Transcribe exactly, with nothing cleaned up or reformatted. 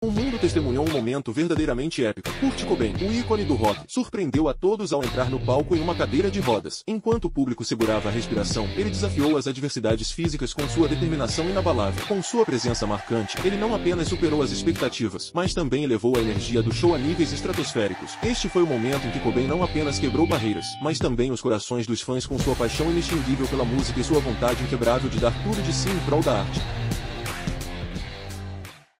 O mundo testemunhou um momento verdadeiramente épico. Kurt Cobain, o ícone do rock, surpreendeu a todos ao entrar no palco em uma cadeira de rodas. Enquanto o público segurava a respiração, ele desafiou as adversidades físicas com sua determinação inabalável. Com sua presença marcante, ele não apenas superou as expectativas, mas também elevou a energia do show a níveis estratosféricos. Este foi o momento em que Cobain não apenas quebrou barreiras, mas também os corações dos fãs com sua paixão inextinguível pela música e sua vontade inquebrável de dar tudo de si em prol da arte.